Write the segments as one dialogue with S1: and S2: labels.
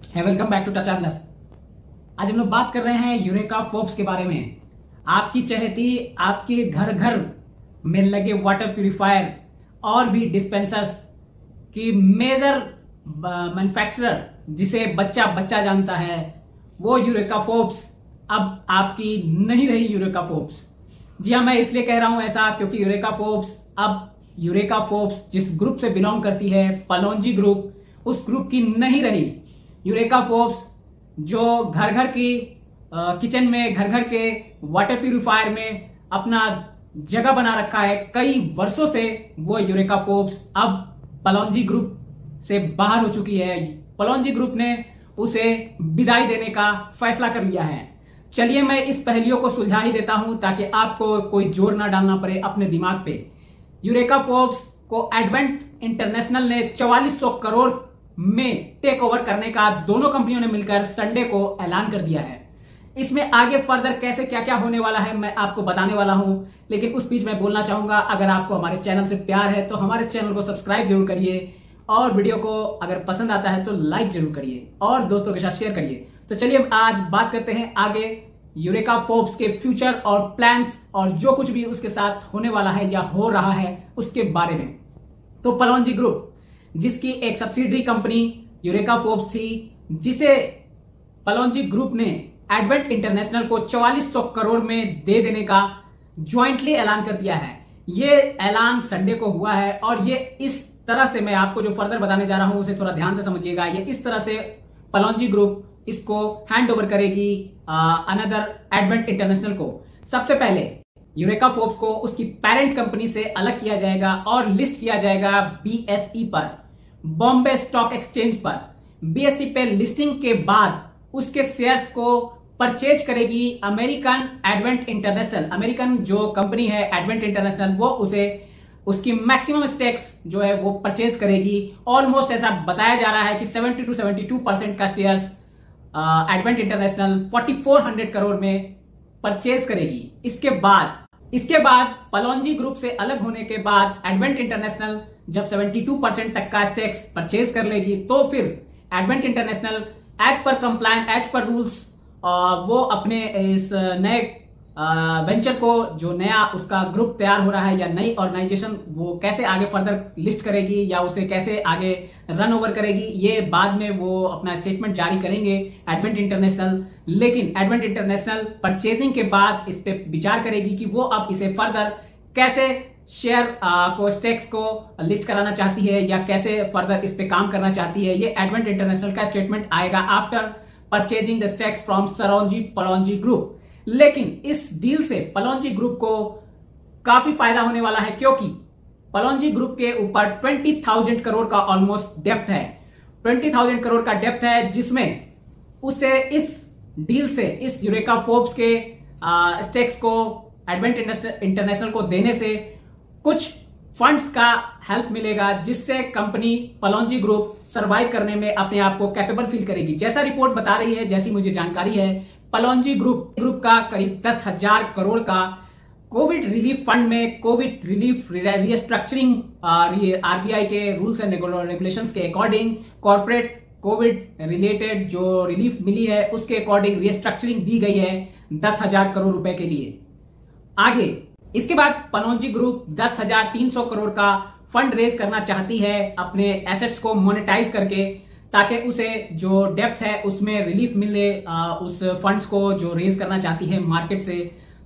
S1: है। Welcome back to Touch Plus. आज हम लोग बात कर रहे हैं यूरेका फोर्ब्स के बारे में। आपकी चहेती आपके घर घर में लगे वाटर प्यूरिफायर और भी डिस्पेंसर्स की मेजर मैन्युफैक्चरर जिसे बच्चा बच्चा जानता है, वो यूरेका फोर्ब्स अब आपकी नहीं रही यूरेका फोर्ब्स। जी हाँ, मैं इसलिए कह रहा हूं ऐसा क्योंकि यूरेका फोर्ब्स जिस ग्रुप से बिलोंग करती है, पलोंजी ग्रुप, उस ग्रुप की नहीं रही। यूरेका फोर्ब्स जो घर घर की किचन में, घर घर के वाटर प्यूरिफायर में अपना जगह बना रखा है कई वर्षों से, वो यूरेका फोर्ब्स अब पलोंजी ग्रुप से बाहर हो चुकी है। पलोंजी ग्रुप ने उसे विदाई देने का फैसला कर लिया है। चलिए मैं इस पहेलियों को सुलझा ही देता हूं ताकि आपको कोई जोर ना डालना पड़े अपने दिमाग पे। यूरेका फोर्ब्स को एडवेंट इंटरनेशनल ने 4400 करोड़ में टेक ओवर करने का दोनों कंपनियों ने मिलकर संडे को ऐलान कर दिया है। इसमें आगे फर्दर कैसे क्या क्या होने वाला है मैं आपको बताने वाला हूं, लेकिन उस बीच मैं बोलना चाहूंगा, अगर आपको हमारे चैनल से प्यार है तो हमारे चैनल को सब्सक्राइब जरूर करिए और वीडियो को अगर पसंद आता है तो लाइक जरूर करिए और दोस्तों के साथ शेयर करिए। तो चलिए हम आज बात करते हैं आगे यूरेका फोर्ब्स के फ्यूचर और प्लान्स और जो कुछ भी उसके साथ होने वाला है या हो रहा है उसके बारे में। तो पलोंजी ग्रुप, जिसकी एक सब्सिडरी कंपनी यूरेका फोर्ब्स थी, जिसे पलोंजी ग्रुप ने एडवेंट इंटरनेशनल को 4400 करोड़ में दे देने का ज्वाइंटली ऐलान कर दिया है। यह ऐलान संडे को हुआ है और ये इस तरह से, मैं आपको जो फर्दर बताने जा रहा हूं उसे थोड़ा ध्यान से समझिएगा। ये इस तरह से पलोंजी ग्रुप इसको हैंड ओवर करेगी अनदर एडवेंट इंटरनेशनल को। सबसे पहले यूरेका फोर्ब्स को उसकी पेरेंट कंपनी से अलग किया जाएगा और लिस्ट किया जाएगा बीएसई पर, बॉम्बे स्टॉक एक्सचेंज पर। बीएसई पे लिस्टिंग के बाद उसके शेयर्स को परचेज करेगी अमेरिकन एडवेंट इंटरनेशनल। अमेरिकन जो कंपनी है एडवेंट इंटरनेशनल, वो उसे उसकी मैक्सिमम स्टेक्स जो है वो परचेज करेगी। ऑलमोस्ट ऐसा बताया जा रहा है कि 70 to 72% का शेयर्स एडवेंट इंटरनेशनल 4400 करोड़ में परचेज करेगी। इसके बाद पलोंजी ग्रुप से अलग होने के बाद एडवेंट इंटरनेशनल जब 72% तक का स्टेक्स परचेज कर लेगी तो फिर Advent International as per compliant, as per rules, वो अपने इस नए वेंचर को, जो नया उसका ग्रुप तैयार हो रहा है या नई ऑर्गेनाइजेशन, वो कैसे आगे फर्दर लिस्ट करेगी या उसे कैसे आगे रन ओवर करेगी, ये बाद में वो अपना स्टेटमेंट जारी करेंगे एडवेंट इंटरनेशनल। लेकिन एडवेंट इंटरनेशनल परचेजिंग के बाद इस पे विचार करेगी कि वो अब इसे फर्दर कैसे शेयर को, स्टेक्स को लिस्ट कराना चाहती है या कैसे फर्दर इस पे काम करना चाहती है। ये एडवेंट इंटरनेशनल का स्टेटमेंट आएगा after purchasing the stakes from सरोंजी पलोंजी ग्रुप। लेकिन इस डील से पलोंजी ग्रुप को काफी फायदा होने वाला है क्योंकि पलोंजी ग्रुप के ऊपर 20,000 करोड़ का ऑलमोस्ट डेप्थ है। 20,000 करोड़ का डेप्थ है, जिसमें उसे इस डील से, इस यूरेका फोर्ब्स के स्टेक्स को एडवेंट इंटरनेशनल को देने से कुछ फंड्स का हेल्प मिलेगा, जिससे कंपनी पलोंजी ग्रुप सरवाइव करने में अपने आप को कैपेबल फील करेगी। जैसा रिपोर्ट बता रही है, जैसी मुझे जानकारी है, पलोंजी ग्रुप का करीब 10,000 करोड़ का कोविड रिलीफ फंड में, कोविड रिलीफ रिस्ट्रक्चरिंग, आरबीआई के रूल्स एंड रेगुलेशंस के अकॉर्डिंग, कॉर्पोरेट कोविड रिलेटेड जो रिलीफ मिली है उसके अकॉर्डिंग रिस्ट्रक्चरिंग दी गई है 10,000 करोड़ रुपए के लिए। आगे इसके बाद पलोंजी ग्रुप 10,300 करोड़ का फंड रेज करना चाहती है अपने एसेट्स को मोनेटाइज करके, ताकि उसे जो डेप्थ है उसमें रिलीफ मिले, उस फंड्स को जो रेज करना चाहती है मार्केट से।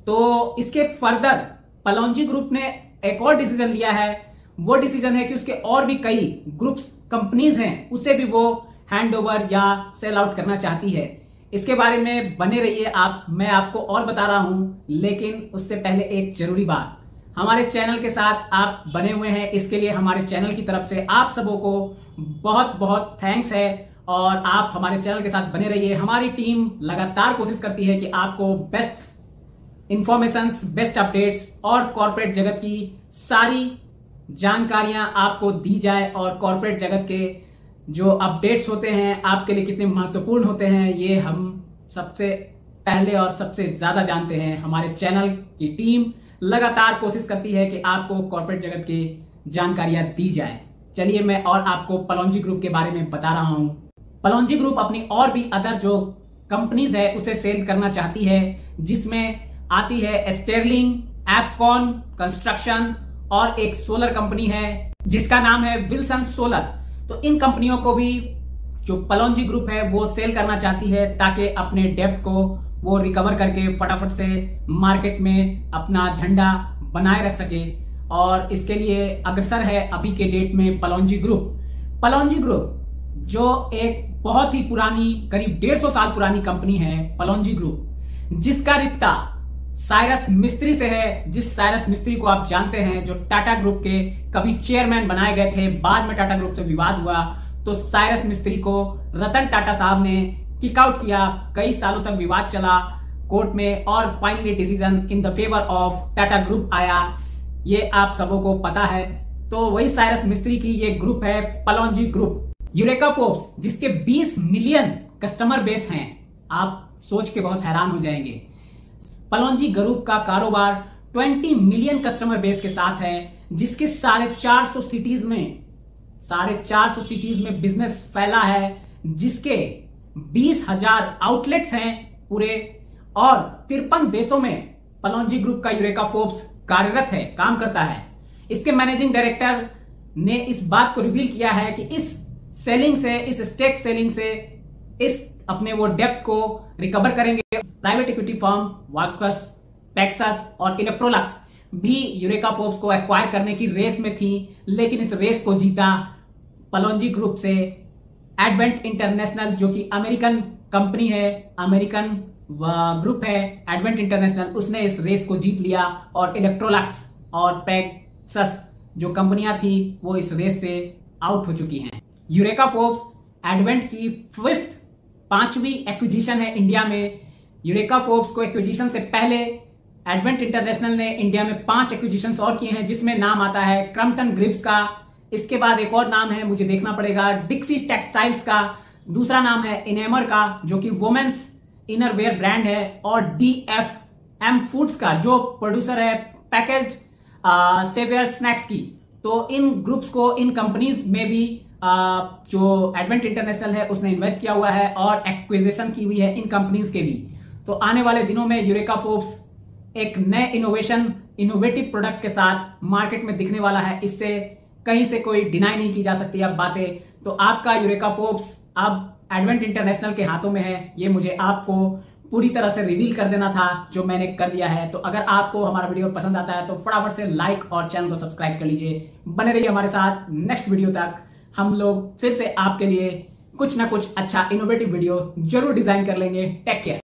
S1: तो इसके फर्दर पलोंजी ग्रुप ने एक और डिसीजन लिया है। वो डिसीजन है कि उसके और भी कई ग्रुप्स, कंपनीज हैं, उसे भी वो हैंड ओवर या सेल आउट करना चाहती है। इसके बारे में बने रहिए आप, मैं आपको और बता रहा हूं। लेकिन उससे पहले एक जरूरी बात, हमारे चैनल के साथ आप बने हुए हैं, इसके लिए हमारे चैनल की तरफ से आप सबों को बहुत बहुत थैंक्स है और आप हमारे चैनल के साथ बने रहिए। हमारी टीम लगातार कोशिश करती है कि आपको बेस्ट इंफॉर्मेशंस, बेस्ट अपडेट्स और कॉर्पोरेट जगत की सारी जानकारियां आपको दी जाए और कॉर्पोरेट जगत के जो अपडेट्स होते हैं आपके लिए कितने महत्वपूर्ण होते हैं, ये हम सबसे पहले और सबसे ज्यादा जानते हैं। हमारे चैनल की टीम लगातार कोशिश करती है कि आपको कॉर्पोरेट जगत की जानकारियां दी जाए। चलिए मैं और आपको पलोंजी ग्रुप के बारे में बता रहा हूं। पलोंजी ग्रुप अपनी और भी अदर जो कंपनीज है उसे सेल करना चाहती है, जिसमें आती है स्टेरलिंग, एफकॉन कंस्ट्रक्शन और एक सोलर कंपनी है जिसका नाम है विल्सन सोलर। तो इन कंपनियों को भी जो पलोंजी ग्रुप है वो सेल करना चाहती है ताकि अपने डेब्ट को वो रिकवर करके फटाफट से मार्केट में अपना झंडा बनाए रख सके। और इसके लिए अग्रसर है अभी के डेट में पलोंजी ग्रुप जो एक बहुत ही पुरानी, करीब 150 साल पुरानी कंपनी है पलोंजी ग्रुप, जिसका रिश्ता साइरस मिस्त्री से है। जिस साइरस मिस्त्री को आप जानते हैं, जो टाटा ग्रुप के कभी चेयरमैन बनाए गए थे, बाद में टाटा ग्रुप से विवाद हुआ तो साइरस मिस्त्री को रतन टाटा साहब ने किक आउट किया। कई सालों तक विवाद चला कोर्ट में और finally decision in the favour of Tata group आया। ये आप सबों को पता है। तो वही साइरस मिस्त्री की ये ग्रुप है पलोंजी ग्रुप। यूरेका फोर्ब्स जिसके 20 मिलियन कस्टमर बेस हैं, आप सोच के बहुत हैरान हो जाएंगे। पलोंजी ग्रुप का कारोबार 20 मिलियन कस्टमर बेस के साथ है, जिसके 450 सिटीज में बिजनेस फैला है, जिसके 20,000 आउटलेट्स हैं पूरे, और 53 देशों में पलोंजी ग्रुप का यूरेका फोर्ब्स कार्यरत है, काम करता है। इसके मैनेजिंग डायरेक्टर ने इस बात को रिवील किया है कि इस स्टेक सेलिंग से इस अपने वो डेप्थ को रिकवर करेंगे। प्राइवेट इक्विटी फर्म वाकस, पेक्सस और इलेक्ट्रोलक्स भी यूरेका फोर्ब्स को एक्वायर करने की रेस में थी, लेकिन इस रेस को जीता पलोंजी ग्रुप से एडवेंट इंटरनेशनल, जो कि अमेरिकन कंपनी है, अमेरिकन ग्रुप है एडवेंट इंटरनेशनल, उसने इस रेस को जीत लिया। और इलेक्ट्रोलक्स और पेक्सस जो कंपनियां थी वो इस रेस से आउट हो चुकी हैं। यूरेका फोर्ब्स एडवेंट की 5वीं एक्विजिशन है इंडिया में। यूरेका फोर्ब्स को एक्विजिशन से पहले एडवेंट इंटरनेशनल ने इंडिया में 5 एक्विजिशन और किए हैं, जिसमें नाम आता है क्रम्पटन ग्रिप्स का। इसके बाद एक और नाम है, मुझे देखना पड़ेगा, डिक्सी टेक्सटाइल्स का। दूसरा नाम है इनेमर का, जो कि वुमेन्स इनरवेयर ब्रांड है, और DFM फूड्स का, जो प्रोड्यूसर है पैकेज्ड सेवियर स्नैक्स की। तो इन ग्रुप्स को, इन कंपनीज में भी जो एडवेंट इंटरनेशनल है उसने इन्वेस्ट किया हुआ है और एक्विजिशन की हुई है इन कंपनीज के भी। तो आने वाले दिनों में यूरेका फोर्ब्स एक नए इनोवेटिव प्रोडक्ट के साथ मार्केट में दिखने वाला है। इससे कहीं से कोई डिनाई नहीं की जा सकती अब बातें। तो आपका यूरेका फोर्ब्स अब एडवेंट इंटरनेशनल के हाथों में है, ये मुझे आपको पूरी तरह से रिवील कर देना था, जो मैंने कर दिया है। तो अगर आपको हमारा वीडियो पसंद आता है तो फटाफट से लाइक और चैनल को सब्सक्राइब कर लीजिए। बने रहिए हमारे साथ। नेक्स्ट वीडियो तक हम लोग फिर से आपके लिए कुछ ना कुछ अच्छा इनोवेटिव वीडियो जरूर डिजाइन कर लेंगे। Take care.